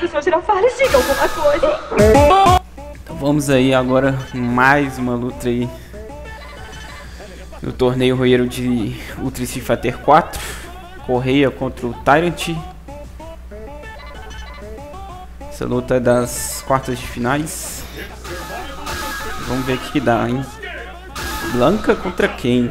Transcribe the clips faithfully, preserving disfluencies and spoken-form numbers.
senhor Girafales, diga alguma coisa. Então vamos aí agora mais uma luta aí no torneio roeiro de Ultra Street Fighter quatro. Correia contra o Tyrant. Essa luta é das quartas de finais. Vamos ver o que, que dá, hein? Blanka contra quem?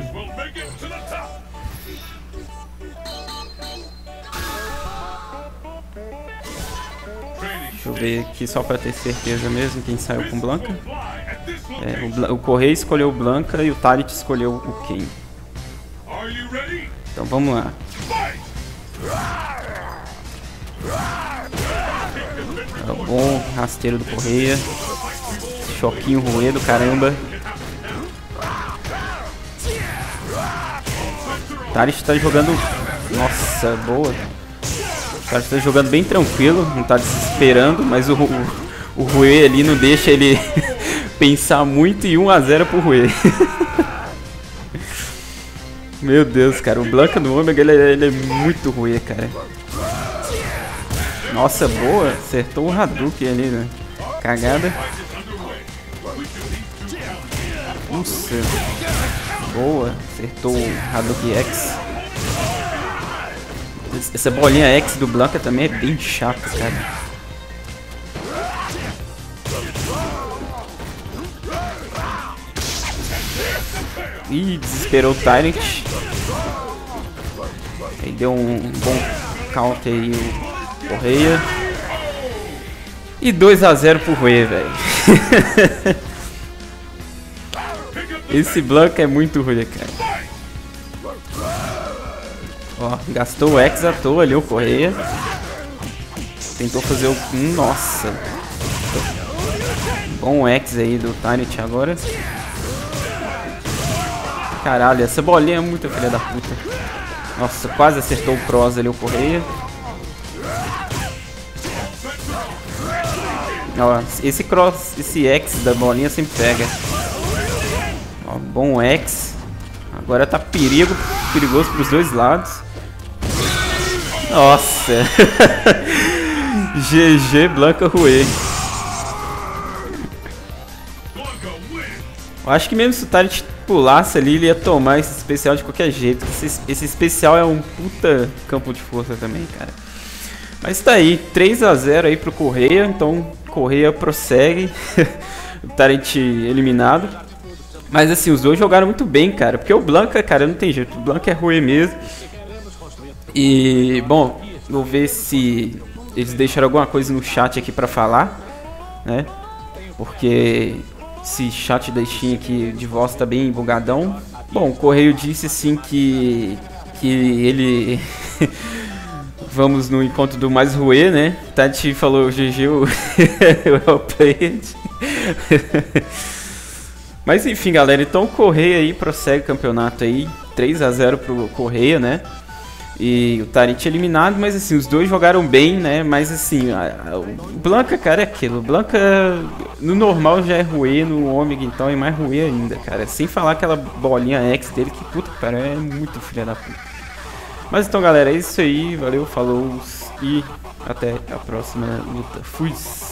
Deixa eu ver aqui só para ter certeza mesmo quem saiu com Blanka. É, o, Bla o Correia escolheu o Blanka e o Tyrant escolheu o Ken. Então vamos lá. É o bom rasteiro do Correia. Choquinho ruê do caramba. O Tyrant tá jogando... Nossa, boa. O Tyrant tá jogando bem tranquilo, não tá desesperando, mas o, o, o Ruê ali não deixa ele pensar muito e um a zero pro Ruê. Meu Deus, cara, o Blanka no Ômega ele, ele é muito ruim, cara. Nossa, boa, acertou o Hadouken ali, né? Cagada. Nossa, boa, acertou o Hadouken X. Essa bolinha X do Blanka também é bem chata, cara. Ih, desesperou o Tyrant. Aí deu um bom counter aí o Correia. E dois a zero pro Ruê, velho. Esse Blanka é muito ruim, cara. Ó, gastou o X à toa ali o Correia. Tentou fazer o... Nossa. Bom X aí do Tyrant agora. Caralho, essa bolinha é muito filha da puta. Nossa, quase acertou o cross ali o Correia. Ó, esse cross, esse X da bolinha sempre pega. Ó, bom X. Agora tá perigo, perigoso pros dois lados. Nossa. G G Blanka Ruê. Eu acho que mesmo se o Tyrant pulasse ali, ele ia tomar esse especial de qualquer jeito. Esse, esse especial é um puta campo de força também, cara. Mas tá aí, três a zero aí pro Correia. Então, Correia prossegue. O Tyrant eliminado. Mas assim, os dois jogaram muito bem, cara. Porque o Blanka, cara, não tem jeito. O Blanka é ruim mesmo. E, bom, vou ver se eles deixaram alguma coisa no chat aqui pra falar, né? Porque... esse chat da Steam aqui de voz tá bem bugadão. Bom, o Correio disse assim que que ele vamos no encontro do mais ruê, né? Tati falou G G o well played. Mas enfim, galera, então o Correia aí prossegue o campeonato aí, três a zero pro Correia, né? E o Tyrant eliminado, mas assim, os dois jogaram bem, né? Mas assim, a, a, o Blanka, cara, é aquilo. O Blanka, no normal já é ruê, no Ômega então é mais ruê ainda, cara. Sem falar aquela bolinha X dele, que puta que pariu, é muito filha da puta. Mas então, galera, é isso aí. Valeu, falou e até a próxima luta. Fui!